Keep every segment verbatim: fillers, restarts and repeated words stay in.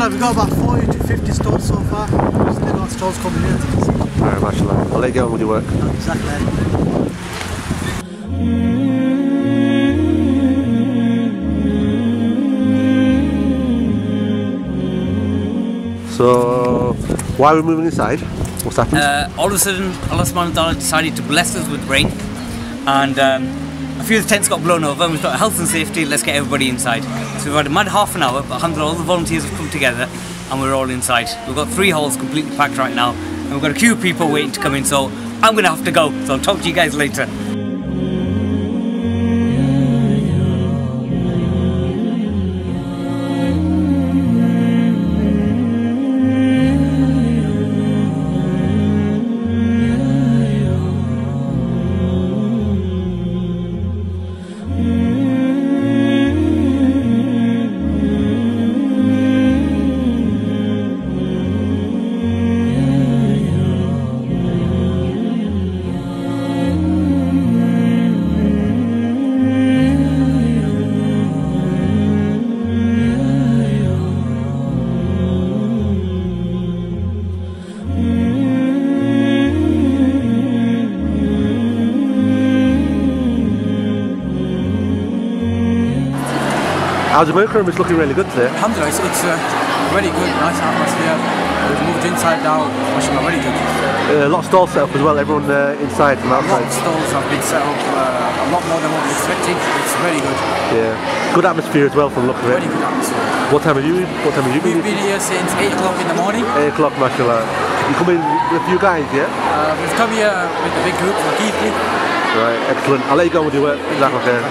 Alhamdulillah, we've got about forty to fifty stalls so far. Still got stalls coming in. Alright, mashallah. I'll let you get on with your work. Exactly. So, why are we moving inside? What's happened? Uh, all of a sudden, Allah subhanahu wa ta'ala decided to bless us with rain, and um, a few of the tents got blown over, and we thought health and safety, let's get everybody inside. So we've had a mad half an hour, but alhamdulillah, all the volunteers have come together and we're all inside. We've got three halls completely packed right now, and we've got a queue of people waiting to come in, so I'm going to have to go. So I'll talk to you guys later. How's the work room? It's looking really good today. Alhamdulillah, it's, it's uh, very good, nice atmosphere. We've moved inside now, mashallah, very good. Uh, a lot of stalls set up as well, everyone uh, inside and outside. A lot of stalls have been set up, uh, a lot more than what we expected. It's very good. Yeah, good atmosphere as well from the look of it. Very good atmosphere. What time have you? What time have you been? We've been here since eight o'clock in the morning. Eight o'clock, mashallah. You come in with a few guys, yeah? Uh, we've come here with a big group from Keithley. Right, excellent. I'll let you go on with your work. Exactly. Okay.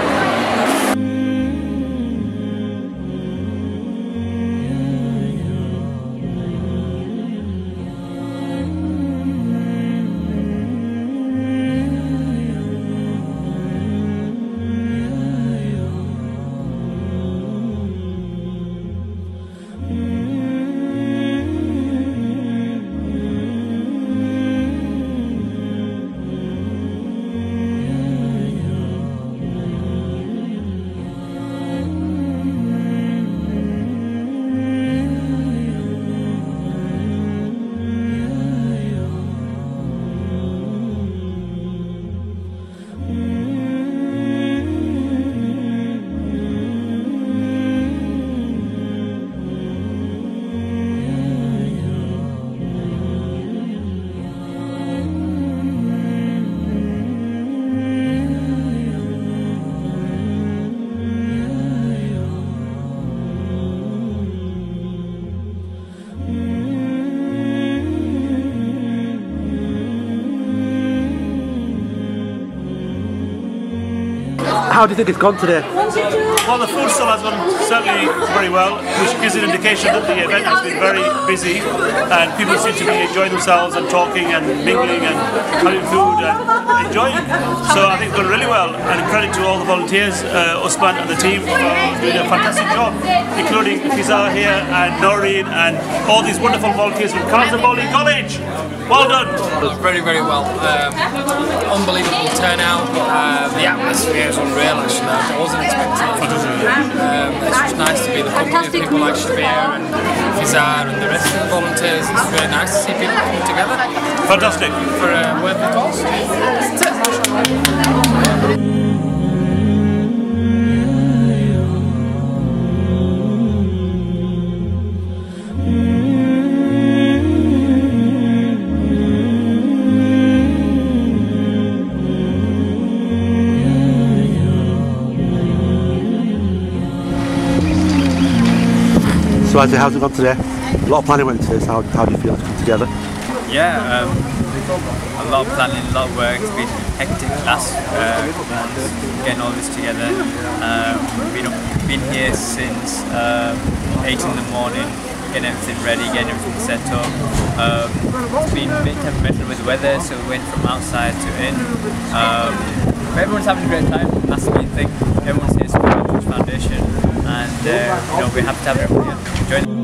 How do you think it's gone today? Well, the food stall has gone certainly very well, which gives an indication that the event has been very busy and people seem to be enjoying themselves and talking and mingling and having food and enjoying. So I think it's gone really well, and credit to all the volunteers, uh, Usman and the team for doing a fantastic job, including Bazaar here and Noreen and all these wonderful volunteers from Carlton Bowling College. Well done! Very, very well. Um, unbelievable turnout. Uh, the atmosphere is unreal, actually. I wasn't expecting it. Um, it's just nice to be the company of people like Shabir and Bazaar and the rest of the volunteers. It's really nice to see people coming together. Fantastic. For a worthy cause. So how's it gone today? A lot of planning went into this. How, how do you feel it's come together? Yeah, um, a lot of planning, a lot of work. It's been hectic last uh, couple months getting all this together. Um, we've been, been here since um, eight in the morning, getting everything ready, getting everything set up. Um, it's been a bit temperamental with the weather, so we went from outside to in. Um, but everyone's having a great time. That's the main thing. Everyone's here to support the InTouch Foundation, and uh, you know, we're happy to have everybody enjoy it.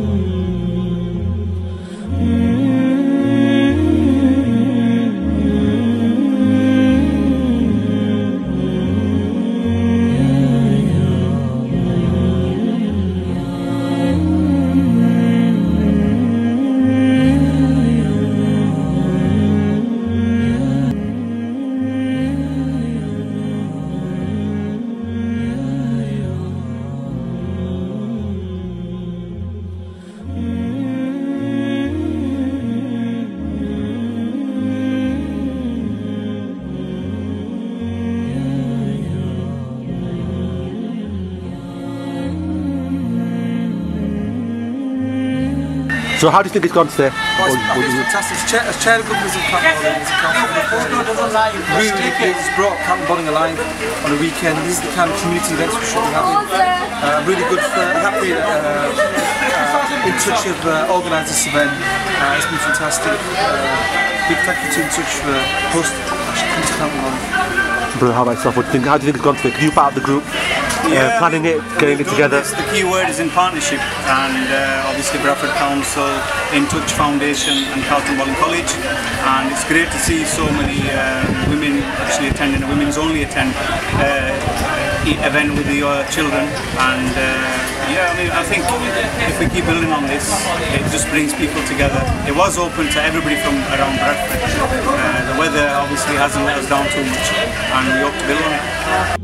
So how do you think it's gone today? Oh, it's, I think it's fantastic. It's chair, chair governors of Canton really, really pleased. It's brought Canton Bowling alive on a weekend. These are the kind of community events we should be having. Uh, really good for, happy uh, uh, InTouch have uh, organised this event. Uh, it's been fantastic. Uh, big thank you to InTouch for hosting Canton Bowling. Bro, how about yourself? What do you think, how do you think it's gone today? Because you're part of the group. Yeah, uh, planning it, getting it together. The key word is in partnership, and uh, obviously Bradford Council, InTouch Foundation and Carlton Bowling College, and it's great to see so many uh, women actually attending a women's only attend uh, event with your children, and uh, yeah, I mean I think if we keep building on this, it just brings people together. It was open to everybody from around Bradford. Uh, the weather obviously hasn't let us down too much, and we hope to build on it.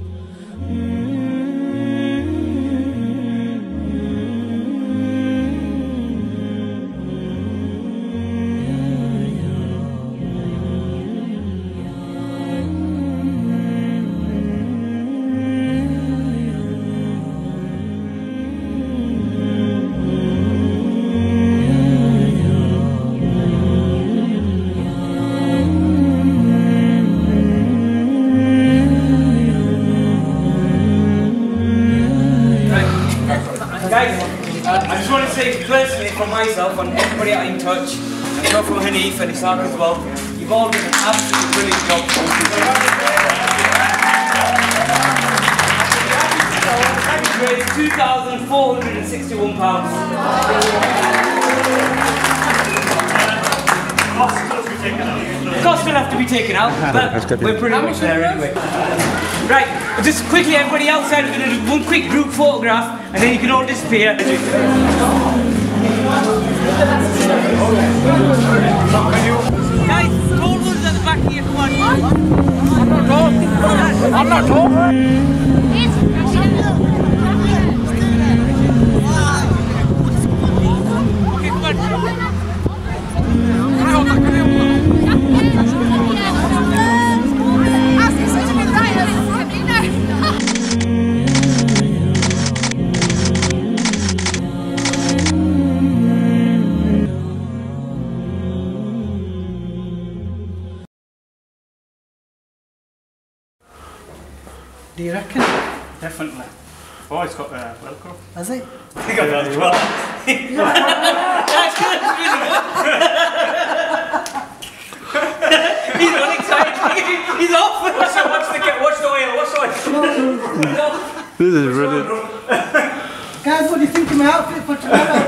Guys, uh, I just want to say personally from myself and everybody at InTouch, and so from Hanif and Isaac as well, you've all done an absolutely brilliant job. two thousand four hundred and sixty-one pounds. The cost will have to be taken out, but we're pretty much there anyway. Right, just quickly everybody outside, we're going to do one quick group photograph and then you can all disappear. Guys, tall ones at the back here, come on. I'm not tall. I'm not tall. Do you reckon? Definitely. Oh, it's got uh, Velcro. Has it? He got that as well. He's not excited. He's off. Watch the, watch the, watch the oil. Watch the oil. This is brilliant. Guys, what do you think of my outfit for tomorrow?